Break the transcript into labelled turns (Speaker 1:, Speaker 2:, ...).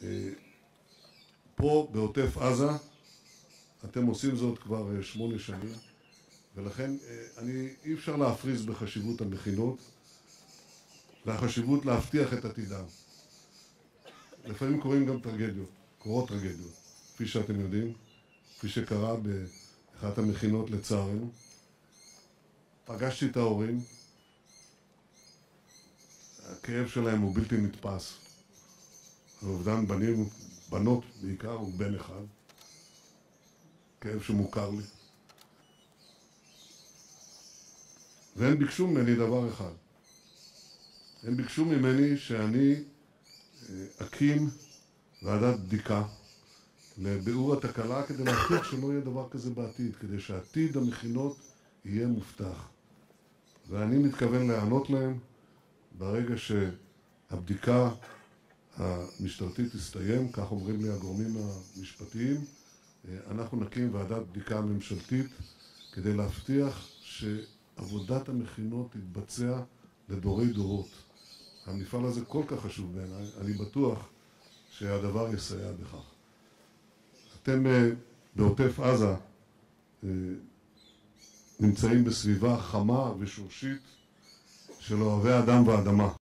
Speaker 1: פה בעוטף עזה אתם עושים זאת כבר 8 שנים, ולכן אי אפשר להפריז בחשיבות המכינות והחשיבות להבטיח את עתידם. לפעמים קורים גם טרגדיות, קורות טרגדיות, כפי שאתם יודעים, כפי שקרה באחת המכינות לצערנו. פגשתי את ההורים, הכאב שלהם הוא בלתי נתפס. האובדן בנים, בנות בעיקר, הוא בן אחד. כאב שמוכר לי. והם ביקשו ממני דבר אחד. הם ביקשו ממני שאני אקים ועדת בדיקה לביאור התקלה כדי להבטיח שלא יהיה דבר כזה בעתיד, כדי שעתיד המכינות יהיה מובטח. ואני מתכוון לענות להם ברגע שהבדיקה המשטרתית תסתיים, כך אומרים לי הגורמים המשפטיים, אנחנו נקים ועדת בדיקה ממשלתית כדי להבטיח שעבודת המכינות תתבצע לדורי דורות. המפעל הזה כל כך חשוב בעיניי, אני בטוח שהדבר יסייע בכך. אתם בעוטף עזה נמצאים בסביבה חמה ושורשית של אוהבי אדם ואדמה.